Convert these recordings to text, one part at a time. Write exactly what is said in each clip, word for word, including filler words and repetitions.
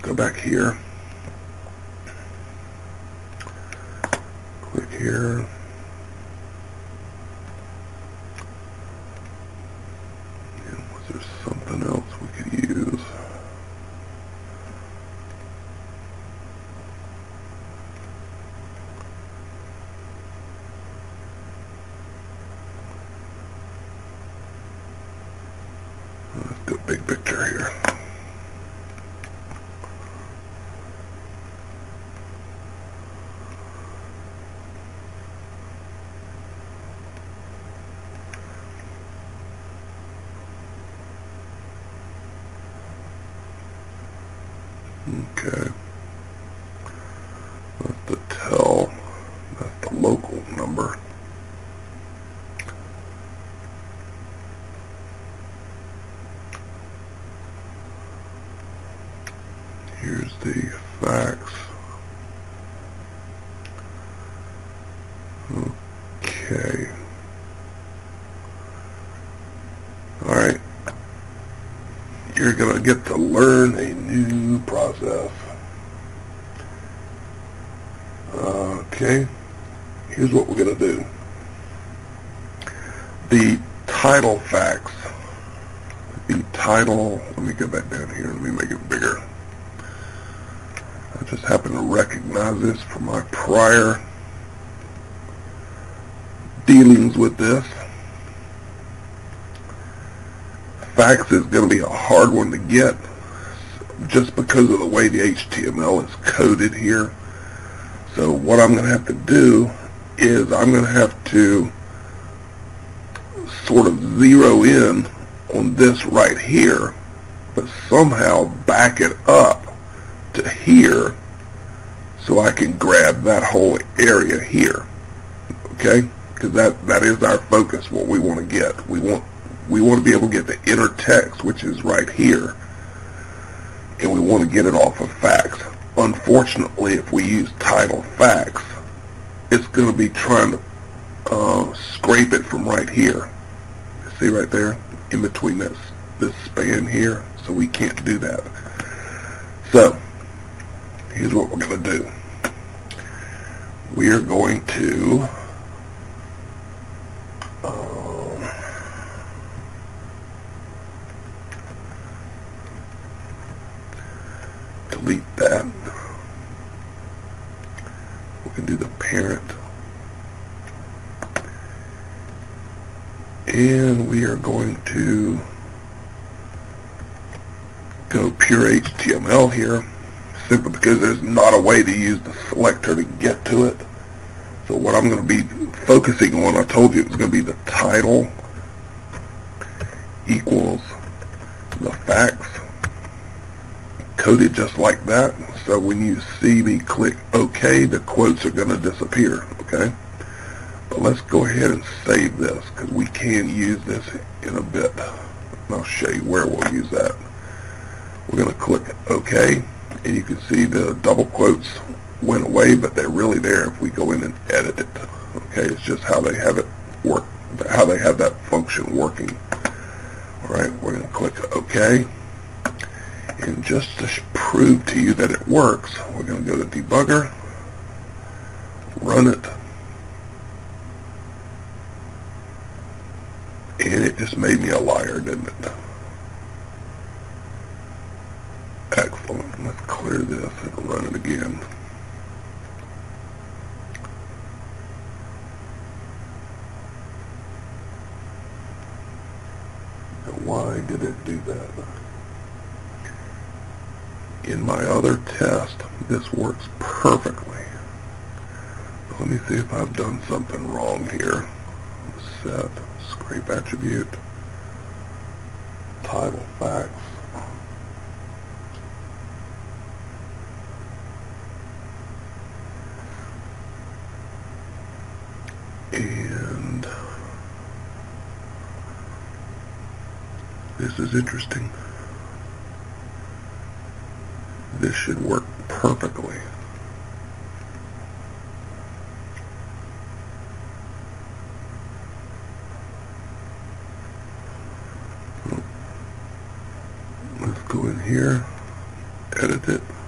go back here, click here, and was there something else we could use? Let's do a big picture here. Okay, that's the tell, that's the local number. Here's the fax. Okay. Alright. You're going to get to learn a new process. Okay. Here's what we're going to do. The title fax. The title, let me go back down here. Let me make it bigger. I just happen to recognize this from my prior dealings with this. Fax is going to be a hard one to get just because of the way the H T M L is coded here. So what I'm going to have to do is I'm going to have to sort of zero in on this right here, but somehow back it up to here so I can grab that whole area here. Okay? Because that, that is our focus, what we want to get. We want we want to be able to get the inner text, which is right here, and we want to get it off of fax. Unfortunately, if we use title fax, it's going to be trying to uh, scrape it from right here. See right there, in between this this span here, so we can't do that. So here's what we're going to do. We are going to um, delete that. We can do the parent. And we are going to go pure H T M L here, simply because there's not a way to use the selector to get to it. So what I'm going to be focusing on, I told you it was going to be the title equals the fax, coded just like that. So when you see me click OK, the quotes are going to disappear. Okay, but let's go ahead and save this, because we can use this in a bit. And I'll show you where we'll use that. We're going to click OK, and you can see the double quotes went away, but they're really there if we go in and edit it. Okay, it's just how they have it work, how they have that function working. All right, we're going to click OK, and just to prove to you that it works, we're going to go to debugger, run it, and it just made me a liar, didn't it? Excellent. Let's clear this and run it again. Why did it do that? In my other test, this works perfectly. Let me see if I've done something wrong here. Set, scrape attribute, title fax. And this is interesting. This should work perfectly. Let's go in here, edit it.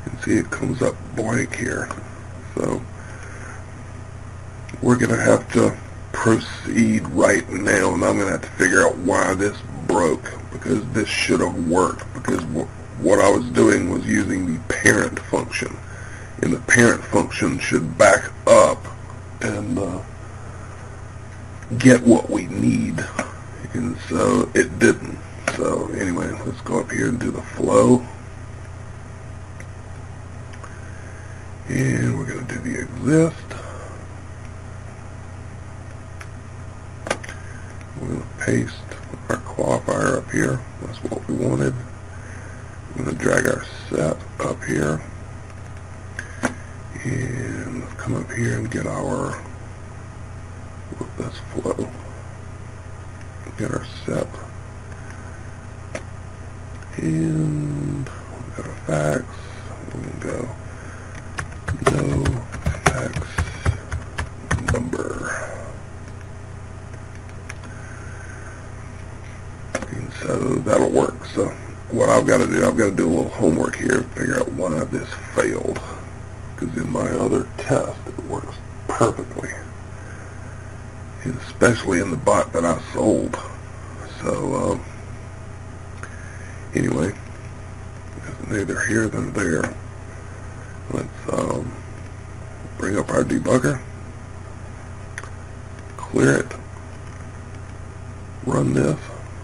can see it comes up blank here. So we're going to have to proceed right now, and I'm going to have to figure out why this broke, because this should have worked, because what I was doing was using the parent function, and the parent function should back up and uh, get what we need, and so it didn't. So anyway, let's go up here and do the flow, and we're going to do the exist. We're going to paste our qualifier up here. That's what we wanted. We're going to drag our set up here, and let's come up here and get our, let's flow, get our set, and we've got our facts. We can go no facts number. And so that'll work. So what I've got to do, I've got to do a little homework here, figure out why this failed, because in my other test it works perfectly, and especially in the bot that I sold. So um, anyway, it's neither here than there. Let's um, bring up our debugger, clear it, run this.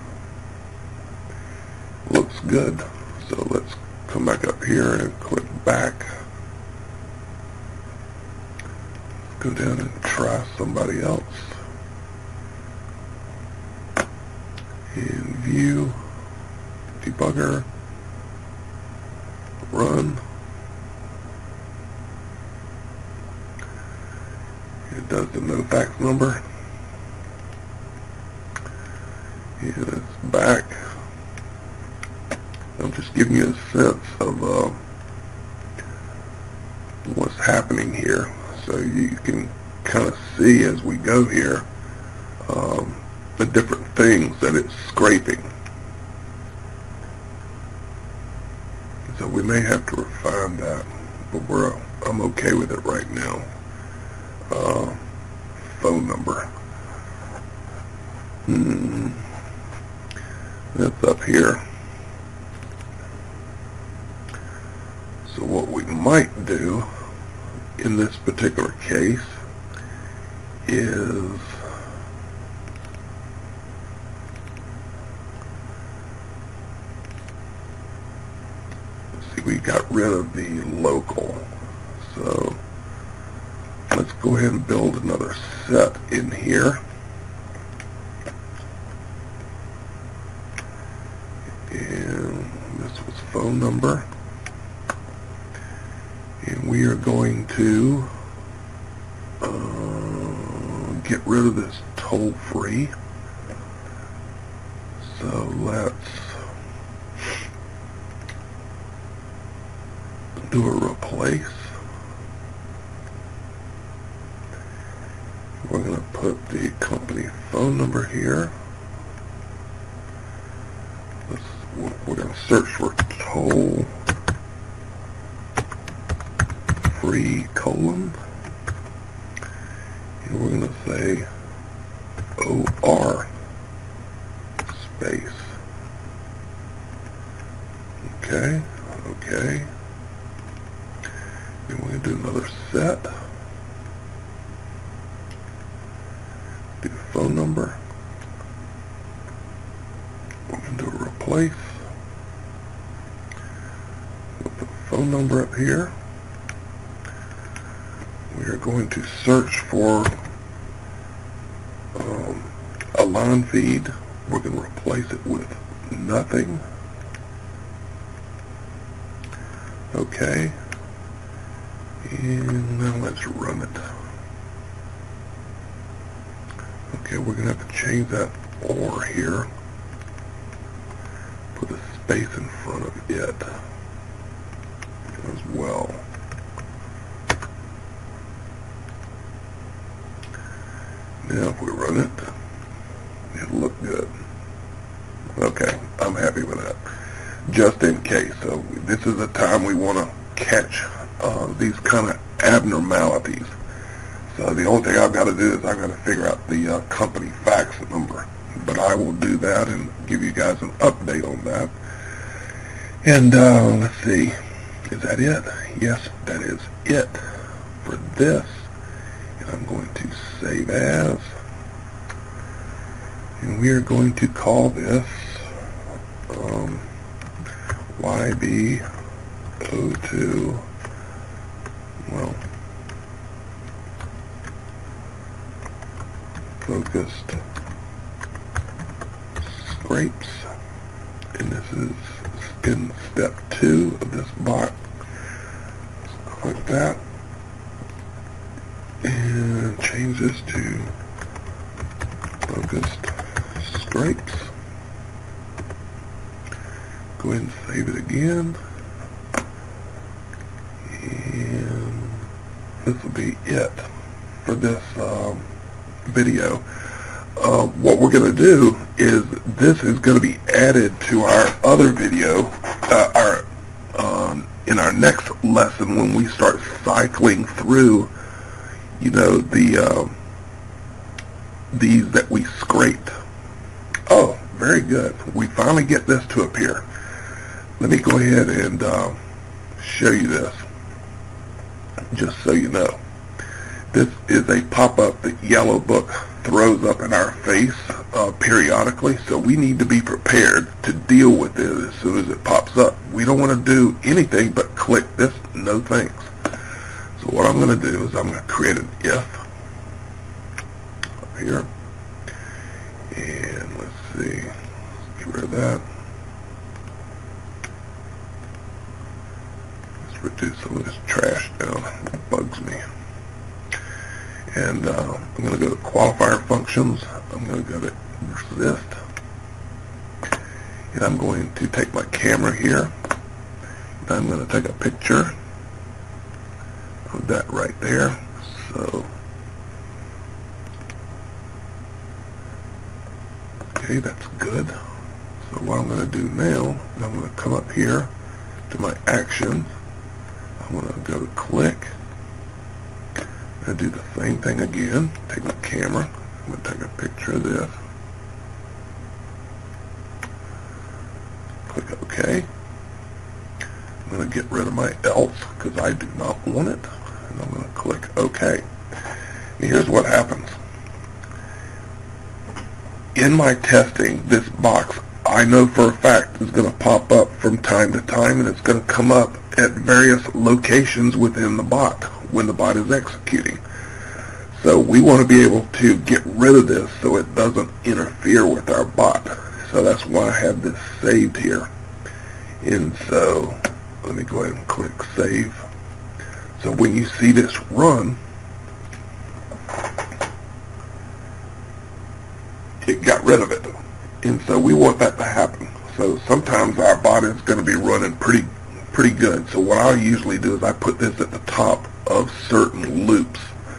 Looks good. So let's come back up here and click back. Go down and try somebody else. And view, debugger, run. It does the no fax number. And it's back. I'm just giving you a sense of uh, what's happening here, so you can kind of see as we go here um, the different things that it's scraping. So we may have to refine that, but we're I'm okay with it right now. Uh, phone number. Hmm. That's up here. So what we might do in this particular case is see, we got rid of the local. So let's go ahead and build another set in here. And this was phone number. And we are going to uh, get rid of this toll-free. So let's do a replace. We're going to put the company phone number here. Let's, we're going to search for toll free colon, and we're going to say O R space. Okay, okay. And we're going to do another set. Do phone number. We're going to do a replace. We'll put phone number up here. We are going to search for um, a line feed. We're going to replace it with nothing. Okay. And now let's run it. Okay, we're going to have to change that or here. Put a space in front of it as well. Now if we run it, it'll look good. Okay, I'm happy with that. Just in case. So this is the time we want to catch uh, these kind of abnormalities. So the only thing I've got to do is I've got to figure out the uh, company fax number. But I will do that and give you guys an update on that. And uh, let's see, is that it? Yes, that is it for this. And I'm going to save as. And we are going to call this um, Y B O two, well, focused scrapes, and this is in step two of this bot. Let's click that and change this to focused scrapes. Go ahead and save it again, and this will be it for this um, video. Uh, what we're going to do is this is going to be added to our other video, uh, our um, in our next lesson when we start cycling through, you know, the uh, these that we scraped. Oh, very good. We finally get this to appear. Let me go ahead and uh, show you this, just so you know. This is a pop-up that YellowBook throws up in our face uh, periodically, so we need to be prepared to deal with it as soon as it pops up. We don't want to do anything but click this no thanks. So what I'm going to do is I'm going to create an if up here, and let's see, let's get rid of that. Let's reduce some of this trash down, it bugs me. And uh, I'm going to go to qualifier functions. I'm going to go to resist, and I'm going to take my camera here, and I'm going to take a picture of that right there. So, okay, that's good. So what I'm going to do now is I'm going to come up here to my actions. I'm going to go to click. I do the same thing again. Take my camera. I'm going to take a picture of this. Click OK. I'm going to get rid of my else because I do not want it. And I'm going to click OK. And here's what happens. In my testing, this box, I know for a fact, is going to pop up from time to time, and it's going to come up at various locations within the bot when the bot is executing. So we want to be able to get rid of this so it doesn't interfere with our bot. So that's why I have this saved here. And so let me go ahead and click save. So when you see this run, it got rid of it. And so we want that to happen. So sometimes our bot is going to be running pretty pretty good. So what I usually do is I put this at the top of certain loops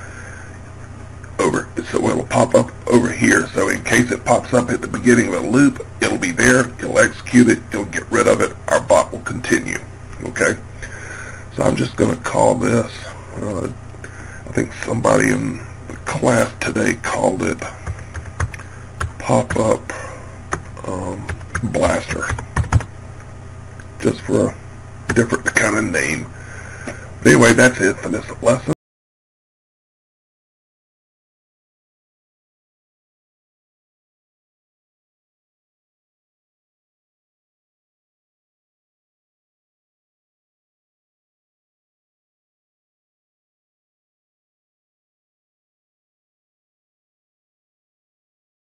over, so it'll pop up over here. So in case it pops up at the beginning of a loop, it'll be there, it'll execute it, it'll get rid of it, our bot will continue. Okay? So I'm just going to call this, uh, I think somebody in the class today called it pop-up um, blaster, just for a different kind of name. But anyway, that's it for this lesson.